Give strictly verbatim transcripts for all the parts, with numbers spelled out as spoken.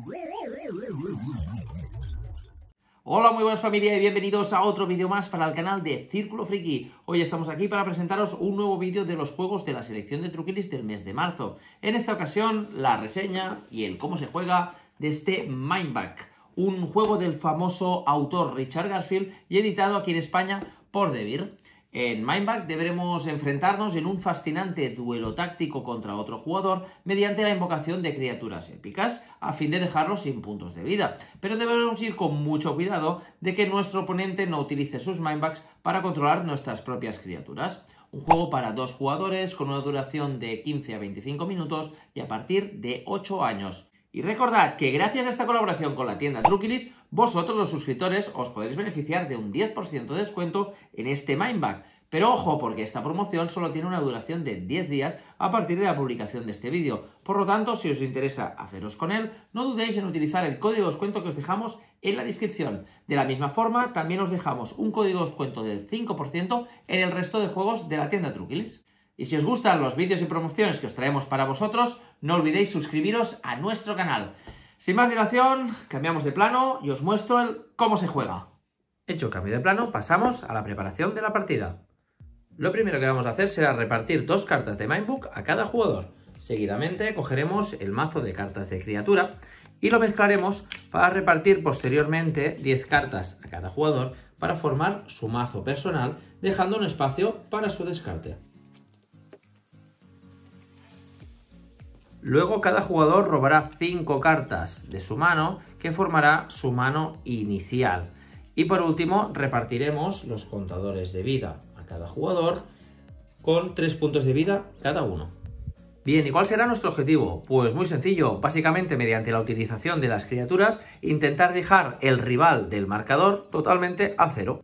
Hola, muy buenas familia y bienvenidos a otro vídeo más para el canal de Círculo Friki. Hoy estamos aquí para presentaros un nuevo vídeo de los juegos de la selección de Truquilis del mes de marzo. En esta ocasión, la reseña y el cómo se juega de este Mindback, un juego del famoso autor Richard Garfield y editado aquí en España por Devir. En Mindback deberemos enfrentarnos en un fascinante duelo táctico contra otro jugador mediante la invocación de criaturas épicas a fin de dejarlos sin puntos de vida. Pero debemos ir con mucho cuidado de que nuestro oponente no utilice sus Mindbacks para controlar nuestras propias criaturas. Un juego para dos jugadores con una duración de quince a veinticinco minutos y a partir de ocho años. Y recordad que gracias a esta colaboración con la tienda Truquilis, vosotros los suscriptores os podéis beneficiar de un diez por ciento de descuento en este Mindback. Pero ojo, porque esta promoción solo tiene una duración de diez días a partir de la publicación de este vídeo. Por lo tanto, si os interesa haceros con él, no dudéis en utilizar el código de descuento que os dejamos en la descripción. De la misma forma, también os dejamos un código de descuento del cinco por ciento en el resto de juegos de la tienda Truquilis. Y si os gustan los vídeos y promociones que os traemos para vosotros, no olvidéis suscribiros a nuestro canal. Sin más dilación, cambiamos de plano y os muestro el cómo se juega. Hecho cambio de plano, pasamos a la preparación de la partida. Lo primero que vamos a hacer será repartir dos cartas de Mindbook a cada jugador. Seguidamente cogeremos el mazo de cartas de criatura y lo mezclaremos para repartir posteriormente diez cartas a cada jugador para formar su mazo personal, dejando un espacio para su descarte. Luego cada jugador robará cinco cartas de su mano que formará su mano inicial. Y por último repartiremos los contadores de vida a cada jugador con tres puntos de vida cada uno. Bien, ¿y cuál será nuestro objetivo? Pues muy sencillo, básicamente mediante la utilización de las criaturas intentar dejar el rival del marcador totalmente a cero.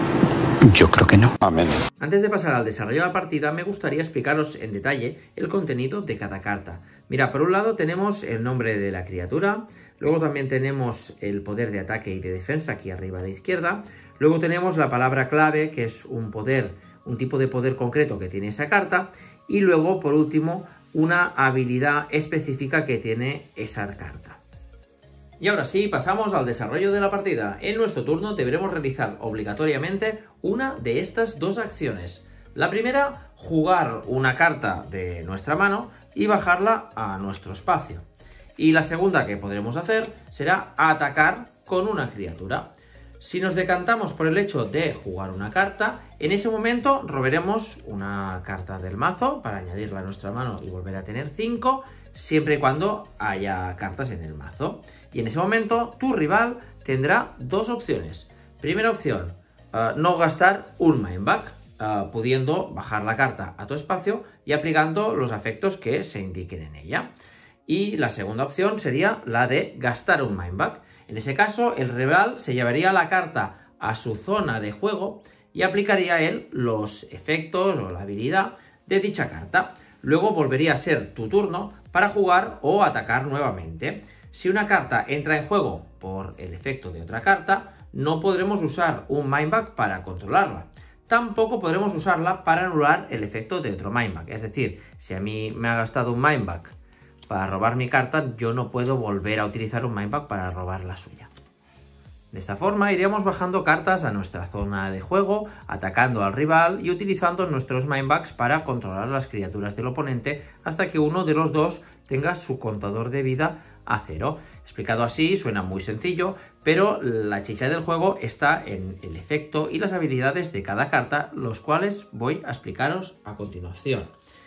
Yo creo que no. Amén. Antes de pasar al desarrollo de la partida, me gustaría explicaros en detalle el contenido de cada carta. Mira, por un lado tenemos el nombre de la criatura, luego también tenemos el poder de ataque y de defensa aquí arriba a la izquierda, luego tenemos la palabra clave, que es un poder, un tipo de poder concreto que tiene esa carta, y luego, por último, una habilidad específica que tiene esa carta. Y ahora sí, pasamos al desarrollo de la partida. En nuestro turno deberemos realizar obligatoriamente una de estas dos acciones. La primera, jugar una carta de nuestra mano y bajarla a nuestro espacio. Y la segunda que podremos hacer será atacar con una criatura. Si nos decantamos por el hecho de jugar una carta, en ese momento robaremos una carta del mazo para añadirla a nuestra mano y volver a tener cinco, siempre y cuando haya cartas en el mazo. Y en ese momento tu rival tendrá dos opciones. Primera opción, uh, no gastar un Mindback, uh, pudiendo bajar la carta a tu espacio y aplicando los efectos que se indiquen en ella. Y la segunda opción sería la de gastar un Mindback. En ese caso, el rival se llevaría la carta a su zona de juego y aplicaría él los efectos o la habilidad de dicha carta. Luego volvería a ser tu turno para jugar o atacar nuevamente. Si una carta entra en juego por el efecto de otra carta, no podremos usar un Mindback para controlarla. Tampoco podremos usarla para anular el efecto de otro Mindback. Es decir, si a mí me ha gastado un Mindback para robar mi carta, yo no puedo volver a utilizar un Mindback para robar la suya. De esta forma iremos bajando cartas a nuestra zona de juego, atacando al rival y utilizando nuestros Mindbacks para controlar las criaturas del oponente hasta que uno de los dos tenga su contador de vida a cero. Explicado así suena muy sencillo, pero la chicha del juego está en el efecto y las habilidades de cada carta, los cuales voy a explicaros a continuación.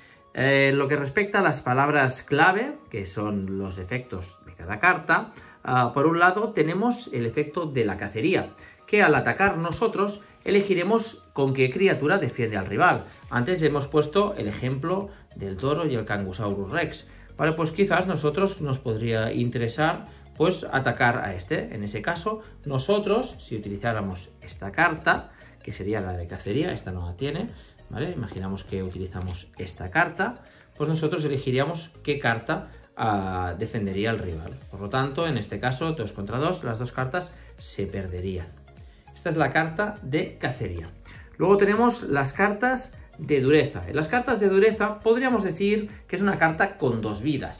Eh, lo que respecta a las palabras clave, que son los efectos de cada carta, uh, por un lado tenemos el efecto de la cacería, que al atacar nosotros elegiremos con qué criatura defiende al rival. Antes hemos puesto el ejemplo del toro y el Cangusaurus Rex. Vale, pues quizás nosotros nos podría interesar pues atacar a este. En ese caso, nosotros, si utilizáramos esta carta, que sería la de cacería, esta no la tiene, ¿vale? Imaginamos que utilizamos esta carta, pues nosotros elegiríamos qué carta uh, defendería al rival. Por lo tanto, en este caso, dos contra dos, las dos cartas se perderían. Esta es la carta de cacería. Luego tenemos las cartas de dureza. En las cartas de dureza podríamos decir que es una carta con dos vidas.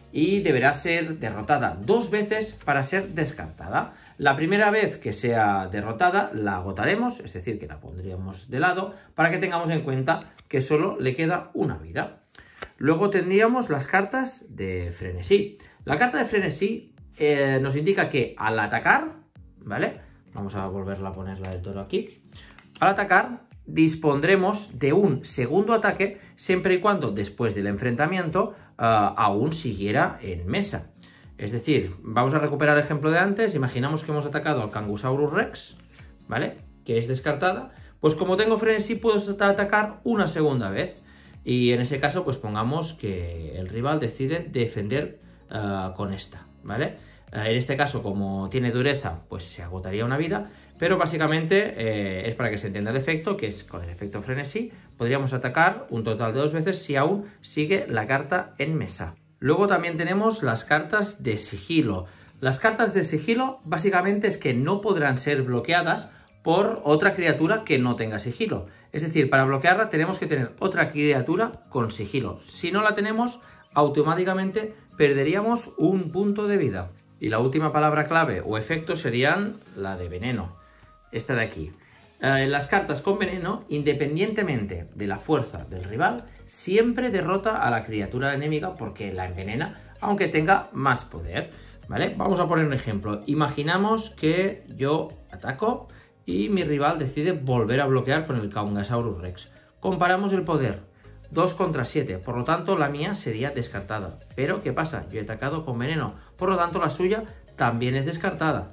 y deberá ser derrotada dos veces para ser descartada. La primera vez que sea derrotada la agotaremos, es decir, que la pondríamos de lado para que tengamos en cuenta que solo le queda una vida. Luego tendríamos las cartas de frenesí. La carta de frenesí eh, nos indica que al atacar, ¿vale? Vamos a volverla a ponerla del todo aquí. Al atacar dispondremos de un segundo ataque siempre y cuando después del enfrentamiento uh, aún siguiera en mesa. Es decir, vamos a recuperar el ejemplo de antes. Imaginamos que hemos atacado al Kangusaurus Rex, ¿vale? Que es descartada. Pues como tengo frenesí puedo atacar una segunda vez. Y en ese caso pues pongamos que el rival decide defender uh, con esta, ¿vale? Uh, en este caso, como tiene dureza, pues se agotaría una vida. Pero básicamente eh, es para que se entienda el efecto, que es con el efecto frenesí. Podríamos atacar un total de dos veces si aún sigue la carta en mesa. Luego también tenemos las cartas de sigilo. Las cartas de sigilo básicamente es que no podrán ser bloqueadas por otra criatura que no tenga sigilo. Es decir, para bloquearla tenemos que tener otra criatura con sigilo. Si no la tenemos, automáticamente perderíamos un punto de vida. Y la última palabra clave o efecto serían la de veneno. Esta de aquí. Eh, las cartas con veneno, independientemente de la fuerza del rival, siempre derrota a la criatura enemiga porque la envenena, aunque tenga más poder, ¿vale? Vamos a poner un ejemplo. Imaginamos que yo ataco y mi rival decide volver a bloquear con el Kangusaurus Rex. Comparamos el poder. dos contra siete, por lo tanto la mía sería descartada. Pero ¿qué pasa? Yo he atacado con veneno, por lo tanto la suya también es descartada.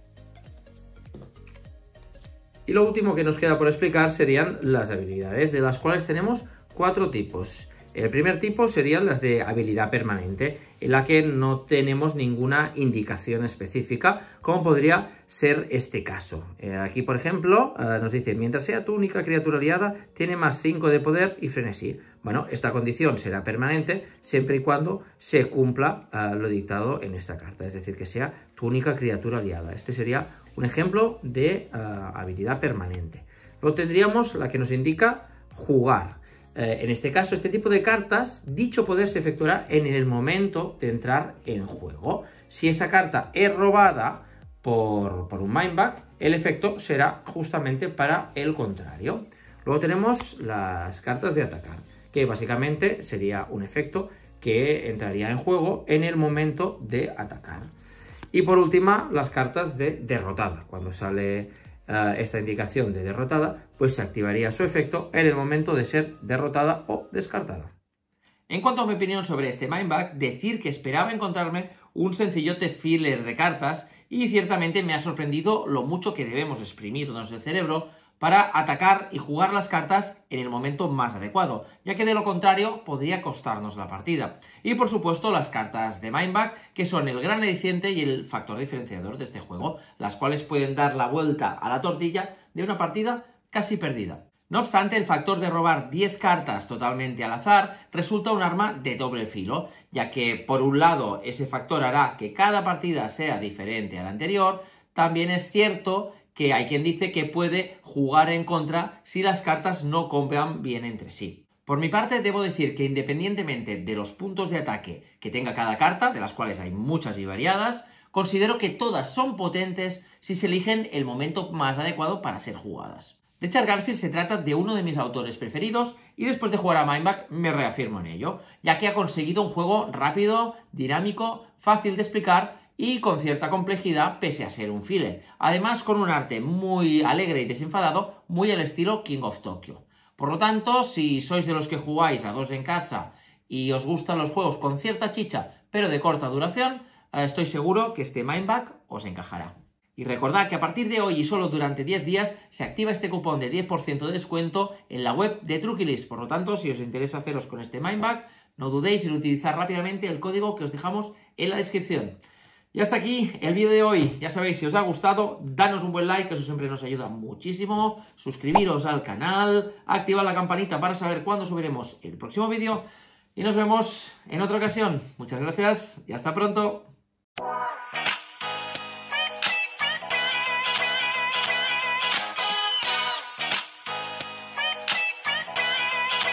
Y lo último que nos queda por explicar serían las habilidades, de las cuales tenemos cuatro tipos. El primer tipo serían las de habilidad permanente, en la que no tenemos ninguna indicación específica, como podría ser este caso. Eh, aquí, por ejemplo, eh, nos dice, mientras sea tu única criatura aliada, tiene más cinco de poder y frenesí. Bueno, esta condición será permanente siempre y cuando se cumpla eh, lo dictado en esta carta, es decir, que sea tu única criatura aliada. Este sería un ejemplo de uh, habilidad permanente. Luego tendríamos la que nos indica jugar. Eh, en este caso, este tipo de cartas, dicho poder se efectuará en el momento de entrar en juego. Si esa carta es robada por, por un Mindback, el efecto será justamente para el contrario. Luego tenemos las cartas de atacar, que básicamente sería un efecto que entraría en juego en el momento de atacar. Y por última, las cartas de derrotada. Cuando sale uh, esta indicación de derrotada, pues se activaría su efecto en el momento de ser derrotada o descartada. En cuanto a mi opinión sobre este Mindback, decir que esperaba encontrarme un sencillote filler de cartas y ciertamente me ha sorprendido lo mucho que debemos exprimirnos el cerebro para atacar y jugar las cartas en el momento más adecuado, ya que de lo contrario podría costarnos la partida. Y por supuesto las cartas de Mindback, que son el gran aliciente y el factor diferenciador de este juego, las cuales pueden dar la vuelta a la tortilla de una partida casi perdida. No obstante, el factor de robar diez cartas totalmente al azar resulta un arma de doble filo, ya que por un lado ese factor hará que cada partida sea diferente a la anterior. También es cierto que hay quien dice que puede jugar en contra si las cartas no combinan bien entre sí. Por mi parte, debo decir que independientemente de los puntos de ataque que tenga cada carta, de las cuales hay muchas y variadas, considero que todas son potentes si se eligen el momento más adecuado para ser jugadas. Richard Garfield se trata de uno de mis autores preferidos y después de jugar a Mindback me reafirmo en ello, ya que ha conseguido un juego rápido, dinámico, fácil de explicar y con cierta complejidad pese a ser un filler. Además con un arte muy alegre y desenfadado, muy al estilo King of Tokyo. Por lo tanto, si sois de los que jugáis a dos en casa y os gustan los juegos con cierta chicha pero de corta duración, estoy seguro que este Mindback os encajará. Y recordad que a partir de hoy y solo durante diez días se activa este cupón de diez por ciento de descuento en la web de Truquilist. Por lo tanto, si os interesa haceros con este Mindback, no dudéis en utilizar rápidamente el código que os dejamos en la descripción. Y hasta aquí el vídeo de hoy. Ya sabéis, si os ha gustado, danos un buen like, que eso siempre nos ayuda muchísimo. Suscribiros al canal, activad la campanita para saber cuándo subiremos el próximo vídeo. Y nos vemos en otra ocasión. Muchas gracias y hasta pronto.